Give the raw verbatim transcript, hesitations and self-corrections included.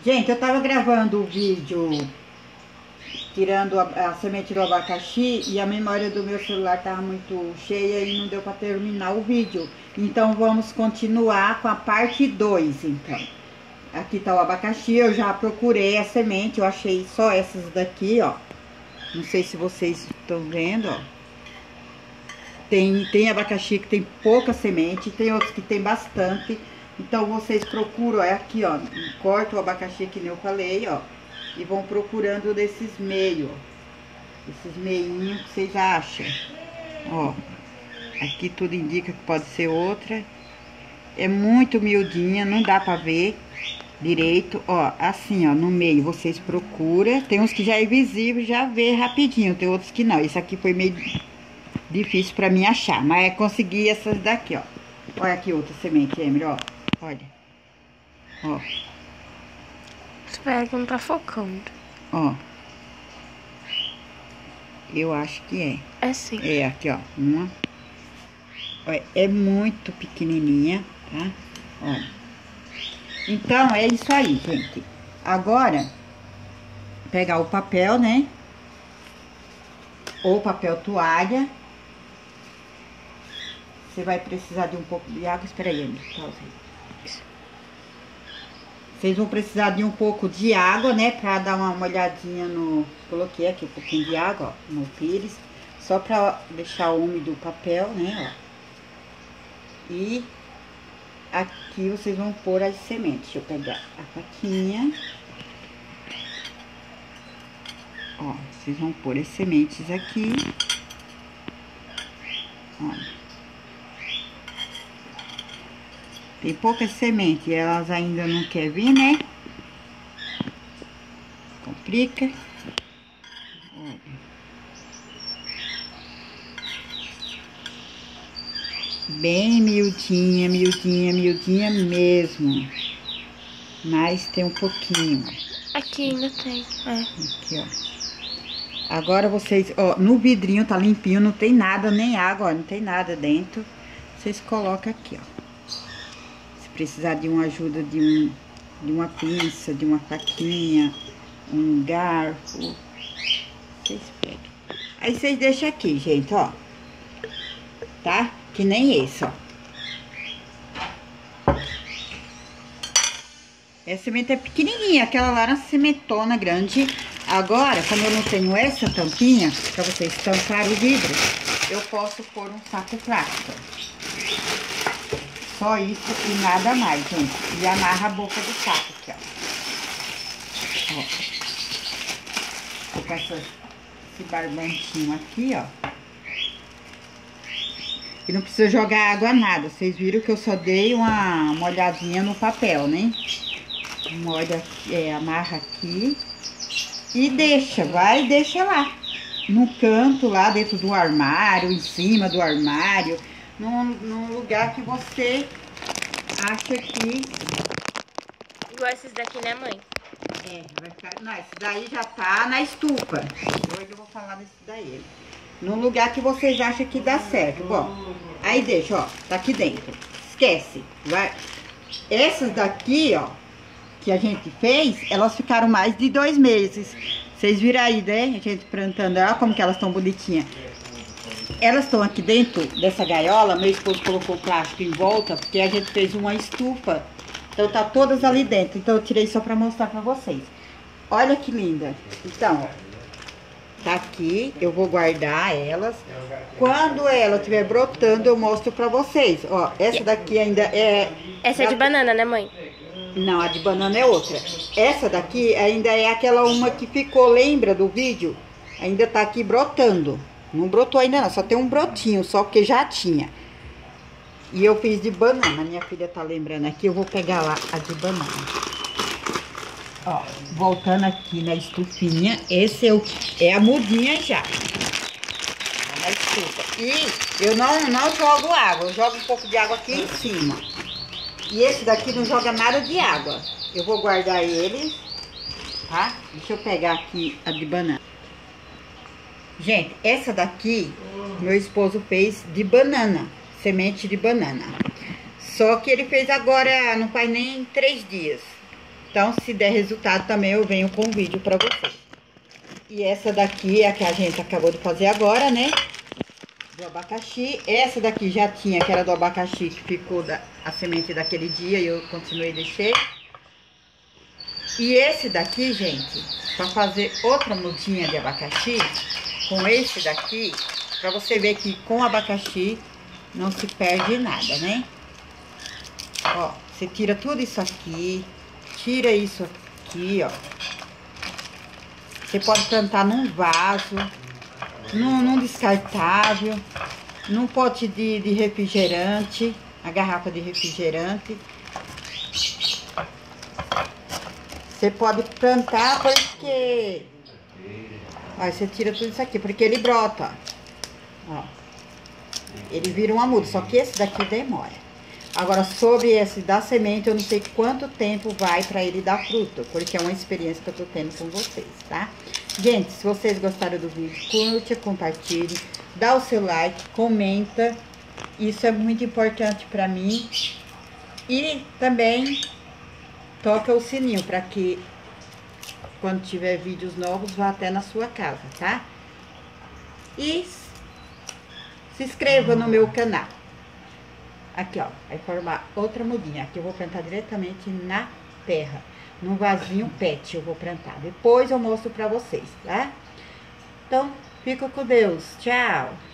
Gente, eu tava gravando o vídeo tirando a, a semente do abacaxi e a memória do meu celular tava muito cheia e não deu para terminar o vídeo. Então vamos continuar com a parte dois, então. Aqui tá o abacaxi, eu já procurei a semente, eu achei só essas daqui, ó. Não sei se vocês estão vendo, ó. Tem, tem abacaxi que tem pouca semente, tem outros que tem bastante. Então vocês procuram, é aqui, ó, corta o abacaxi que nem eu falei, ó, e vão procurando desses meios, esses meinhos que vocês acham, ó. Aqui tudo indica que pode ser outra. É muito miudinha, não dá pra ver direito, ó, assim, ó, no meio vocês procuram. Tem uns que já é visível, já vê rapidinho, tem outros que não. Esse aqui foi meio difícil pra mim achar, mas é conseguir essas daqui, ó. Olha aqui outra semente, Emily, ó. Olha, ó. Espera que não tá focando. Ó. Eu acho que é. É sim. É, aqui, ó. Uma. Olha, é muito pequenininha, tá? Olha. Então, é isso aí, gente. Agora, pegar o papel, né? Ou papel toalha. Você vai precisar de um pouco de água. Espera aí, Emily. Vocês vão precisar de um pouco de água, né? Pra dar uma molhadinha no... Coloquei aqui um pouquinho de água, ó, no pires. Só pra deixar úmido o papel, né? Ó. E aqui vocês vão pôr as sementes. Deixa eu pegar a faquinha. Ó, vocês vão pôr as sementes aqui. Ó. Tem poucas sementes, elas ainda não querem vir, né? Complica. Olha. Bem miudinha, miudinha, miudinha mesmo. Mas tem um pouquinho. Aqui ainda tem, é. Aqui, ó. Agora vocês, ó, no vidrinho tá limpinho, não tem nada, nem água, ó, não tem nada dentro. Vocês colocam aqui, ó. Precisar de uma ajuda de, um, de uma pinça, de uma faquinha, um garfo, vocês pegam. Aí vocês deixam aqui, gente, ó, tá? Que nem esse, ó. Essa semente é pequenininha, aquela lá era uma sementona grande. Agora, como eu não tenho essa tampinha, pra vocês tampar o vidro, eu posso pôr um saco plástico. Só isso e nada mais, gente. E amarra a boca do saco aqui, ó. Ó. Vou passar esse barbantinho aqui, ó. E não precisa jogar água nada. Vocês viram que eu só dei uma, uma olhadinha no papel, né? Molha, é, amarra aqui. E deixa, vai e deixa lá. No canto, lá dentro do armário, em cima do armário. Num, num lugar que você acha que... Igual esses daqui, né, mãe? É, vai ficar... Não, esse daí já tá na estufa. Hoje eu vou falar desse daí. Num lugar que vocês acham que dá certo. Bom, aí deixa, ó, tá aqui dentro. Esquece, vai... Essas daqui, ó, que a gente fez, elas ficaram mais de dois meses. Vocês viram aí, né? A gente plantando, olha como que elas estão bonitinhas. Elas estão aqui dentro dessa gaiola, meu esposo colocou o plástico em volta, porque a gente fez uma estufa. Então tá todas ali dentro, então eu tirei só pra mostrar pra vocês. Olha que linda. Então, ó, tá aqui, eu vou guardar elas. Quando ela estiver brotando, eu mostro pra vocês. Ó, essa daqui ainda é... Essa é de banana, né, mãe? Não, a de banana é outra. Essa daqui ainda é aquela uma que ficou, lembra do vídeo? Ainda tá aqui brotando. Não brotou ainda não, só tem um brotinho, só que já tinha. E eu fiz de banana, minha filha tá lembrando aqui, eu vou pegar lá a de banana. Ó, voltando aqui na estufinha, esse é, o, é a mudinha já. Na estufa. E eu não, não jogo água, eu jogo um pouco de água aqui em cima. E esse daqui não joga nada de água. Eu vou guardar ele, tá? Deixa eu pegar aqui a de banana. Gente, essa daqui, meu esposo fez de banana, semente de banana. Só que ele fez agora, não faz nem três dias. Então, se der resultado também, eu venho com um vídeo pra vocês. E essa daqui é a que a gente acabou de fazer agora, né? Do abacaxi. Essa daqui já tinha, que era do abacaxi, que ficou da, a semente daquele dia e eu continuei e deixei. E esse daqui, gente, pra fazer outra mudinha de abacaxi, com esse daqui, pra você ver que com abacaxi não se perde nada, né? Ó, você tira tudo isso aqui, tira isso aqui, ó. Você pode plantar num vaso, num, num descartável, num pote de, de refrigerante, a garrafa de refrigerante. Você pode plantar porque... Ó, você tira tudo isso aqui, porque ele brota, ó. Ele vira uma muda, só que esse daqui demora. Agora, sobre esse da semente, eu não sei quanto tempo vai pra ele dar fruto, porque é uma experiência que eu tô tendo com vocês, tá? Gente, se vocês gostaram do vídeo, curte, compartilhe, dá o seu like, comenta. Isso é muito importante pra mim. E também toca o sininho pra que quando tiver vídeos novos vá até na sua casa, tá? E se inscreva no meu canal. Aqui, ó, vai formar outra mudinha. Aqui eu vou plantar diretamente na terra, num vasinho pet eu vou plantar. Depois eu mostro pra vocês, tá? Então, fica com Deus. Tchau!